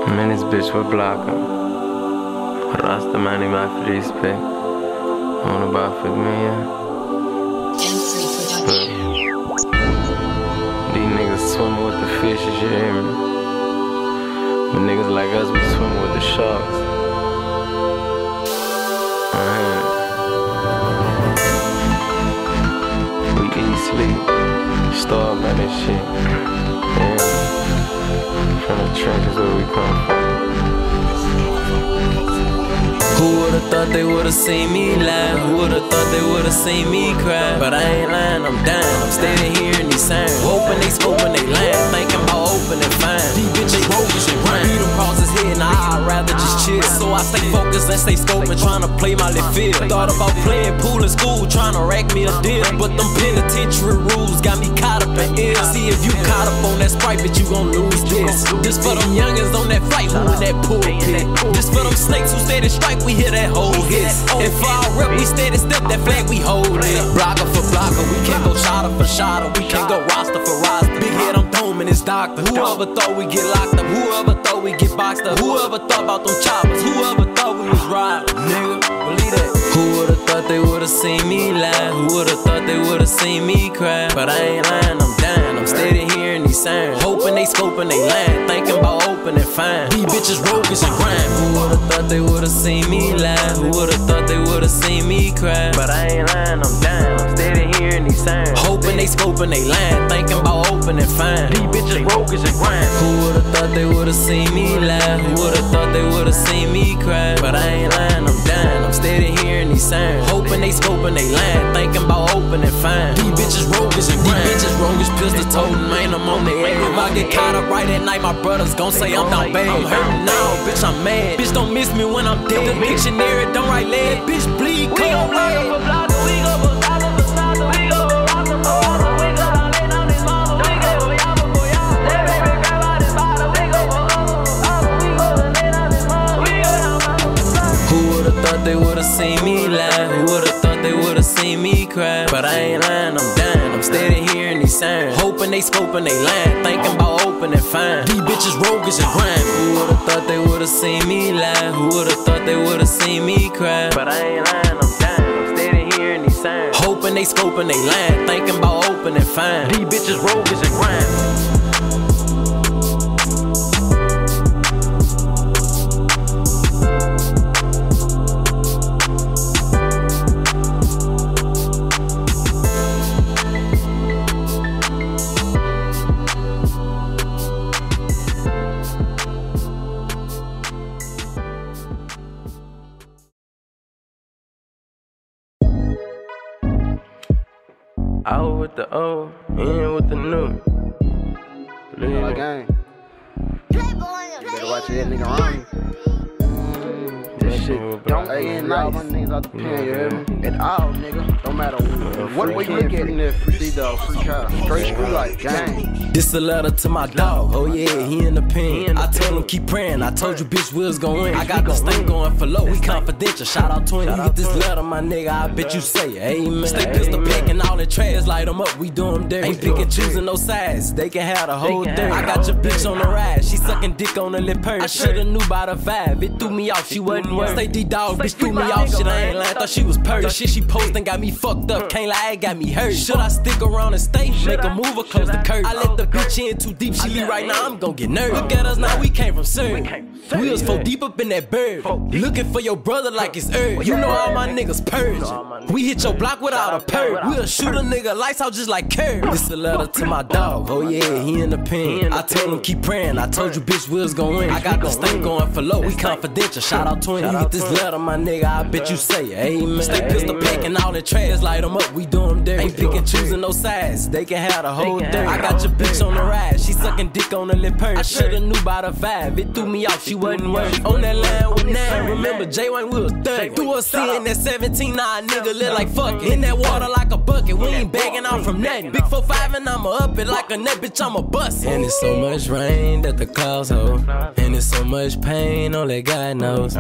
I'm in this bitch with Blocker. Rasta money by for respect. On about for me, These niggas swimming with the fishes, you hear me? But niggas like us, we swimming with the sharks. We eat, sleep, starve by this shit. From the trenches where we come from. Who would've thought they would've seen me laugh? Who would've thought they would've seen me cry? But I ain't lying, I'm down. I'm steady hearing these sounds. Hoping they scoping they land, thinking about open and fine. These bitches bogus and rhyme. Beat them across his head, nah, I'd rather just chill. So I stay focused and stay scoping, trying to play my little field. Thought about playing pool in school, trying to rack me a deal. But them penitentiary rules got me caught up in ill. See if you caught up on that Sprite, but you gon' lose this. This for them youngins on that flight, who in that pulpit. This for them snakes who steady strike, we hear that whole hit. And for our rep, we steady step that flag, we hold it. Blocker for blocker, we can't go shotter for shotter. We can't go roster for roster. Big head, I'm doming this doctor. Whoever thought we get locked up, whoever thought we get boxed up, whoever thought about them choppers, whoever thought we was robbed, nigga, believe that. Who would've thought they would've seen me laugh? Who would've thought they would've seen me cry? But I ain't lying, I'm down. I'm steady hearing these sounds. Hoping they scoping they land, thinking about open and fine. These bitches roguish and grind. Who would've thought they would've seen me laugh? Who would've thought they would've seen me cry? But I ain't lying, I'm down. I'm steady hearing these sounds. Hoping they scoping they land, thinking about open and fine. These bitches roguish and grind. Who would've thought they would've seen me laugh? Who would've thought they would've seen me cry? But I ain't lying, I'm down. I'm steady hearing these sounds. Hoping they scoping they land, thinking about open and fine. These bitches roguish and grind. These bitches roguish, pistol toting, man, I'm on the edge. If I get caught up right at night, my brothers gon' say I'm down bad. I'm hurting now, bitch, I'm mad. Bitch, don't miss me when I'm dead. The dictionary don't write lead. Bitch, bleed, cold lead. They would've seen me laugh. Who would've thought they would've seen me cry? But I ain't lying, I'm down. I'm steady hearing these sounds. Hoping they scoping they land, thinking about open and fine. These bitches roguish and grind. Who would've thought they would've seen me laugh? Who would've thought they would've seen me cry? But I ain't lying, I'm down. I'm steady hearing these sounds. Hoping they scoping they land, thinking about open and fine. These bitches roguish and grind. Out with the old, in with the new. Like gang. You better watch that nigga around you. This shit don't end all my niggas out the pen, you hear me? At all, nigga. Don't matter what way you look at it. Free dog, free car. Straight screw like gang. This a letter to my dog, oh yeah, he in the pen. I told him keep praying, I told you bitch we was gon' win. I got this thing going for low, we confidential, shout out 20. You get this letter, my nigga, I bet you say amen. Stay pistol packing all the trash, light them up, we do them dirty. Ain't picking, choosing no sides, they can have the whole thing. I got your bitch on the ride, she sucking dick on the lip purse. I shoulda knew by the vibe, it threw me off, she wasn't worth. Stay D-dog, bitch threw me off, shit, I ain't lying, thought she was purse. The shit she posting got me fucked up, can't lie, it got me hurt. Should I stick around and stay, make a move or close the curtain? I let the bitch in too deep, she leave right now, I'm gon' get nervous. Look at us now, we came from Surrey. We was 4 deep up in that bird. Looking for your brother like it's Earth. You know all my niggas purge. We hit your block without a perk. We'll shoot a nigga lights out just like Curry. This a letter to my dog, oh yeah, he in the pen. I told him keep praying, I told you bitch we was gon' win. I got this thing going for low, we confidential, shout out 20. You get this letter, my nigga, I bet you say amen. Stay pistol packing all the trash, light them up, we do them dirty. Ain't picking, choosing no sides, they can have the whole thing. I got your bitch on the ride, she sucking dick on the lip purse. I shoulda knew by the vibe, it threw me off, she wasn't worth. On that line with 9, remember J1 we was thuggin'. Threw us in that 17, nah nigga lit like fuck it. In that water like a bucket, we ain't begging out from nothing. Big 4-5 and I'ma up it like a nut, bitch I'ma bust it. And it's so much rain that the clouds hold, and it's so much pain, only God knows. And I've been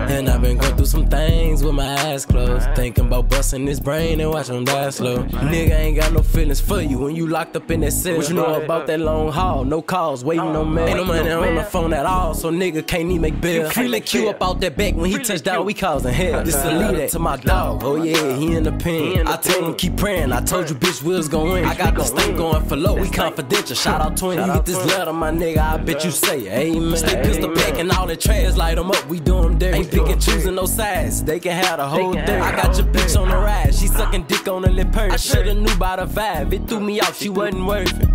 Been going through some things with my eyes closed. Thinking about busting this brain and watch them die slow. Nigga ain't got no feelings for you when you locked up in that cell. What you know about that long haul? No calls, waiting on mail. Ain't no money on the phone at all, so nigga can't even make bail. Feeling Q up out that back when he touched down, we causing hell. This to lead that to my dog. Oh yeah, he in the pen. I told him keep praying. I told you bitch we was gon' win. I got this thing going for low. We confidential. Shout out 20. You get this letter, my nigga. I bet you say amen. Stay pistol back and all the trash, light them up. We do them dirty. Ain't picking, choosing no sides. They can have the whole thing. I got your bitch on the ride. She sucking dick on the lip purse. I shoulda knew by the vibe. It threw me off. She wasn't worth it.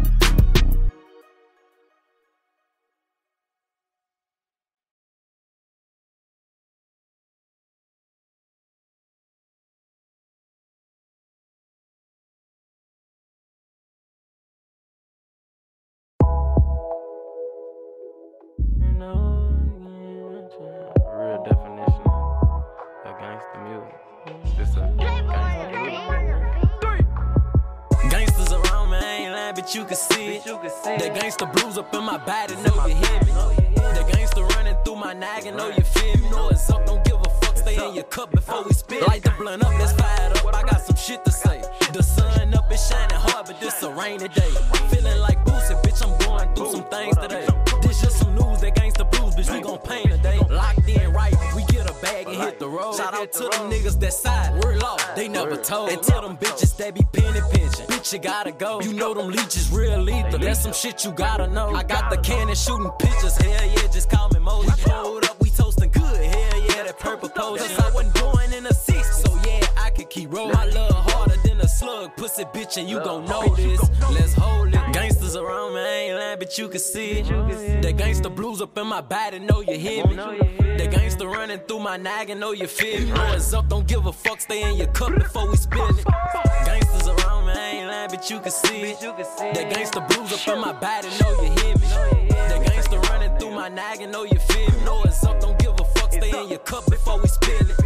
Real definition of gangsta music. This a gangsta music. Gangsters around me, I ain't lying, but you can see it. That gangsta blues up in my body, know you hear me. That gangsta running through my nagging, know you feel me. Know it's up, don't give a fuck, stay in your cup before we spit. Light the blunt up, let's fire it up, I got some shit to say. The sun up and shining hard, but this a rainy day. Feeling like Boosie, bitch, I'm going through some things today. This just some news, that gangsta blues, bitch, we gon' paint today. Locked in right, we get a bag and hit the road. Shout out to them niggas that side, we're lost, they never told. And to them bitches that be penny pinching, bitch, you gotta go. You know them leeches real lethal, that's some shit you gotta know. I got the cannon shooting pictures, hell yeah, just call me Moses. We pulled up, we toasting good, hell yeah, that purple pose. Cause I wasn't going in a 6, so yeah, I could keep rolling. My love harder than a slug, pussy bitch, and you gon' know this. Let's hold it. Gangsters around me, I ain't lying, but you can see it. That gangsta blues up in my body, know you hear me. That gangsta running through my nagging, know you feel me. Know it's up, don't give a fuck, stay in your cup before we spill it. Gangsters around me, I ain't lying, but you can see it. That gangsta blues up in my body, know you hear me. That gangsta running through my nagging, know you feel me. Know it's up, don't give a fuck, stay in your cup before we spill it.